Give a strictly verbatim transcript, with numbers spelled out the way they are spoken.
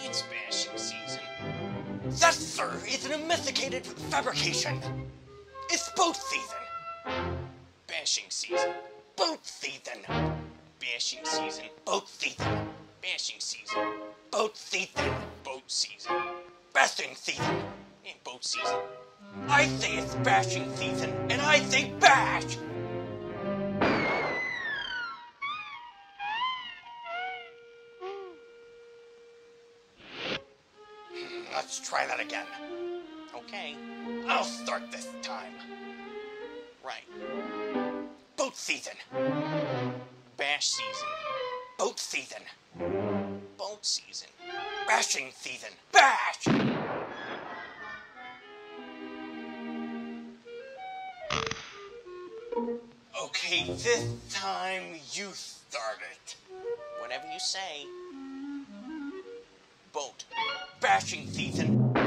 It's bashing season. That, sir, is an domesticated fabrication. It's boat season. Bashing season. Boat season. Bashing season. Boat season. Bashing season. Boat season. Boat season. Bashing season. Ain't boat season. I say it's bashing season, and I say bash! Let's try that again. Okay. I'll start this time. Right. Boat season. Bash season. Boat season. Boat season. Bashing season. Bash! Okay, this time you start it. Whatever you say. Boat. Bashing season.